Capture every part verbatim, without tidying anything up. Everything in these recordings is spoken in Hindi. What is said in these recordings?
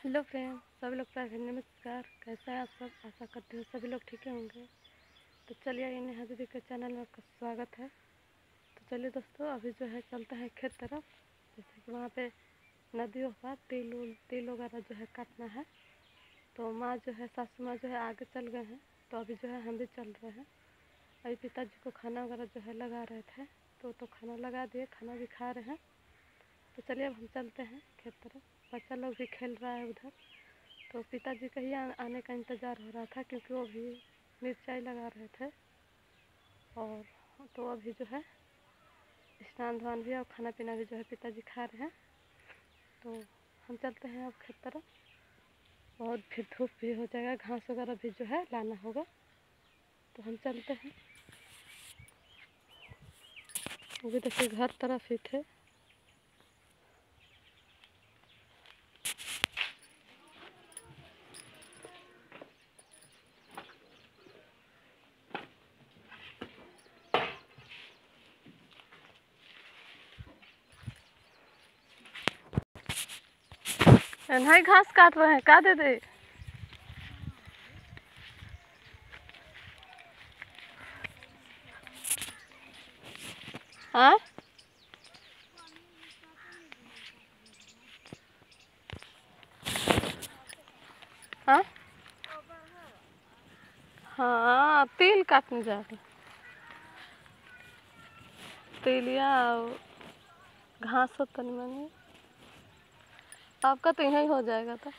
हेलो फ्रेंड, सभी लोग का नमस्कार। कैसे हैं आप सब? आशा करती हूँ सभी लोग ठीक होंगे। तो चलिए, नेहा दीदी के चैनल में आपका स्वागत है। तो चलिए दोस्तों, अभी जो है चलते हैं खेत तरफ। जैसे कि वहाँ पे नदियों का तिल उल तिल वगैरह जो है काटना है। तो माँ जो है, सासू माँ जो है आगे चल गए हैं, तो अभी जो है हम भी चल रहे हैं। अभी पिताजी को खाना वगैरह जो है लगा रहे थे, तो तो खाना लगा दिए, खाना भी खा रहे हैं। तो चलिए अब हम चलते हैं खेत तरफ। बच्चा लोग भी खेल रहा है उधर। तो पिताजी का ही आने का इंतज़ार हो रहा था, क्योंकि वो भी मिर्चाई लगा रहे थे। और तो अभी जो है स्नान ध्यान भी और खाना पीना भी जो है पिताजी खा रहे हैं। तो हम चलते हैं अब खेत तरफ। बहुत फिर धूप भी हो जाएगा, घास वगैरह भी जो है लाना होगा। तो हम चलते हैं। वो भी देखिए घर तरफ ही थे। भाई घास काट रहे हैं, का दे दे। हाँ हाँ हाँ, तिल काटने जा रहे। तिलिया घास हो तनी मनी। आपका तो यहीं हो जाएगा। तो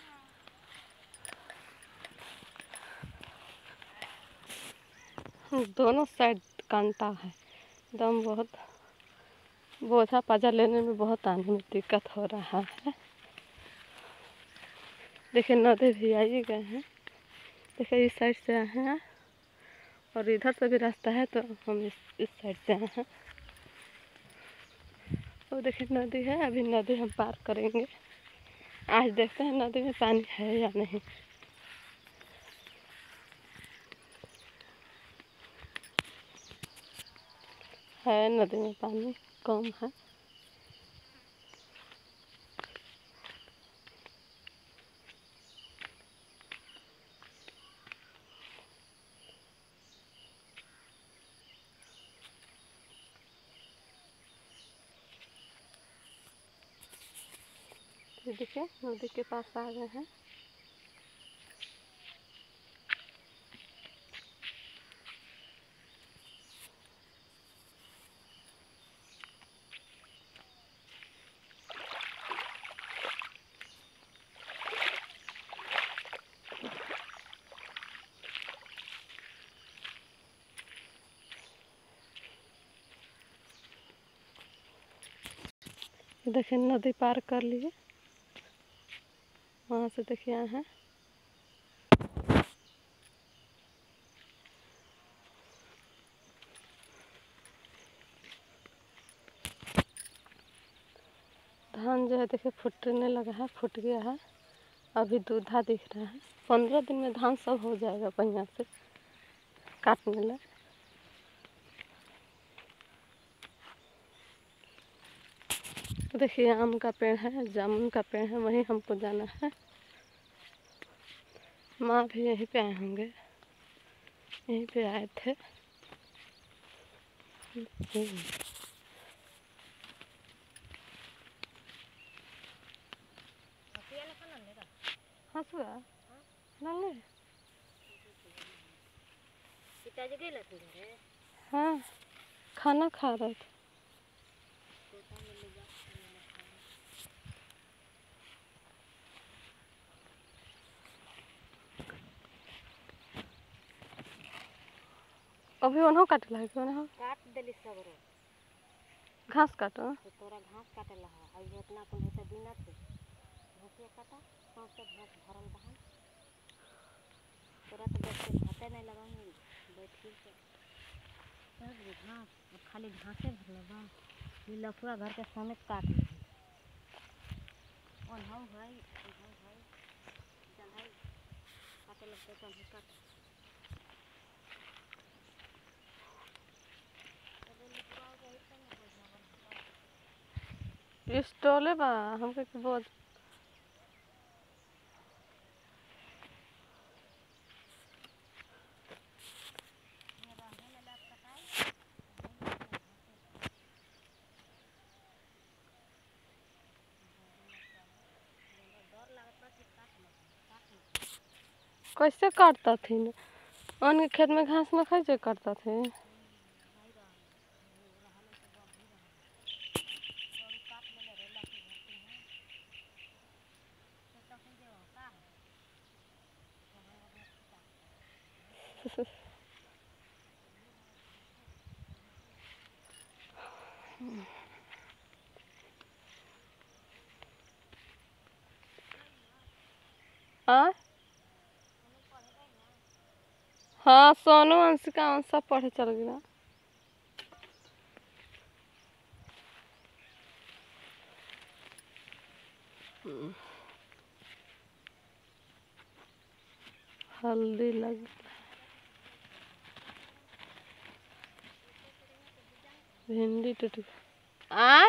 दोनों साइड कांटा है एकदम। बहुत बोझा पाजा लेने में बहुत आने में दिक्कत हो रहा है। देखिए नदी भी आ ही गए हैं। देखिए इस साइड से आए हैं और इधर से भी रास्ता है, तो हम इस इस साइड से आए हैं। तो देखिए नदी है, अभी नदी हम पार करेंगे। आज देखते हैं नदी में पानी है या नहीं। है नदी में पानी कम है। देखिए नदी के पास आ गए हैं। देखिए नदी पार कर लिए। वहाँ से देखिए आए हैं। धान जो है देखिए फूटने लगा है, फूट गया है। अभी दूधा दिख रहा है। पंद्रह दिन में धान सब हो जाएगा बढ़िया से काटने लग। देखिए आम का पेड़ है, जामुन का पेड़ है, वहीं हमको जाना है। माँ भी यहीं पे आए होंगे, यहीं पे आए थे। हंसुआ नल्ले पिताजी गए थे घरे। हाँ, खाना खा रहे थे। अभी उन्हों काट ला के उन्हों काट देली सबरो। घास काटो। तो तोरा घास काटे ला है। अब इतना कुल होता बिना थे घासिया काटा सौंसे घास भरल बहन। तोरा तो बैठ के भाते नहीं लगाऊंगी, बैठी के सब घास और खाली घासे भरल बा। ये लफुआ घर के समेत काट ली। ओन्हौ भाई ओन्हौ भाई चल भाई काटे लगते तो हम काट स्टॉले बा हमके के बहुत। कैसे काटता थी न उनके खेत में घास न कैसे काटता थे। हाँ हाँ सोनू अंशिका उन सब पढ़े चल गया। हल्दी लग भिंडी टूट आय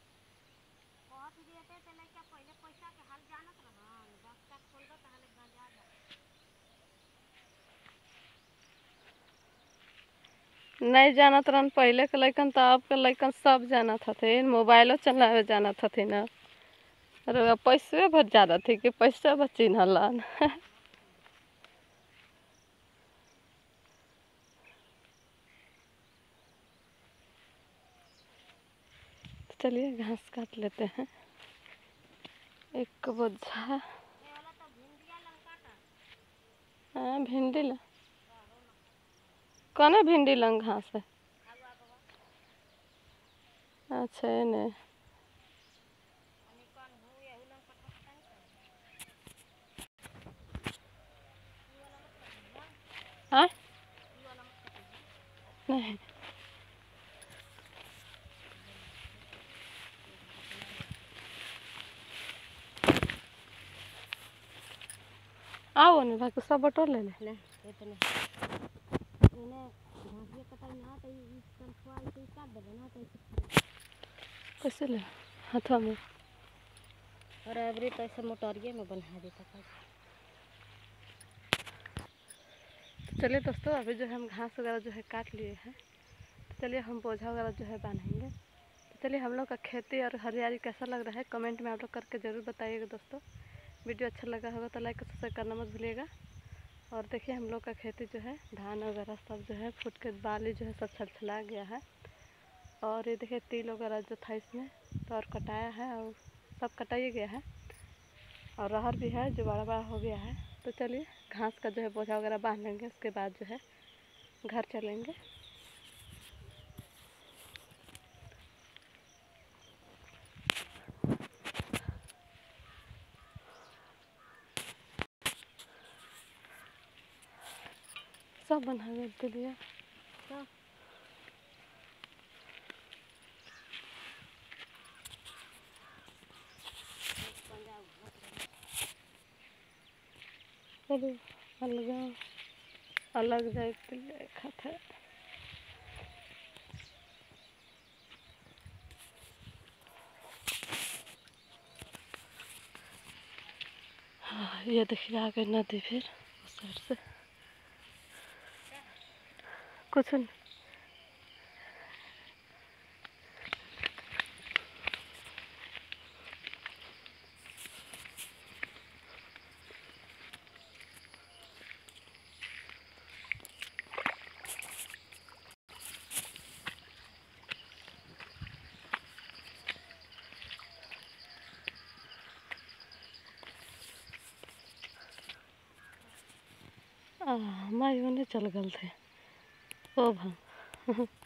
नहीं जानत रहन पहले के लइकन तो अब के लइकन सब जानत हथिन मोबाइलो चलावे जानत हथिन। अरे पैसे भर ज्यादा थे कि पैसा बच चिन्हलन। चलिए घास काट लेते हैं एक बोझा। हाँ भिंडी ल कौन भिंडी लंग घास है। अच्छा ये नहीं हाँ नहीं आओ नहीं भाई सब बटोर ले ले ले इतने इन्हें घासिया कटाई ना तो इस कंफवा इसे काट देबे ना तो इसे कैसे ले हाथों में। और अबरी तो ऐसे मोटरिए में बना देता था। चलिए दोस्तों अभी जो है हम घास वगैरह जो है काट लिए हैं तो चलिए हम बोझा वगैरह जो है बांधेंगे। तो चलिए हम लोग का खेती और हरियाली कैसा लग रहा है कमेंट में आप लोग करके ज़रूर बताइएगा दोस्तों। वीडियो अच्छा लगा होगा तो लाइक और सब्सक्राइब करना मत भूलिएगा। और देखिए हम लोग का खेती जो है धान वगैरह सब जो है फूट के बाली जो है सब छलछला गया है। और ये देखिए तिल वगैरह जो था इसमें तो और कटाया है और सब कटाया गया है। और अरहर भी है जो बड़ा बड़ा हो गया है। तो चलिए घास का जो है बोझा वगैरह बांध लेंगे उसके बाद जो है घर चलेंगे। सब बना के दिया तो चलिए अलग अलग जाए के लिए खात है। हाँ, ये देखिए आगे नदी फिर उस साइड से कुछ नहीं। माई ओने चल गल थे ओ भाई।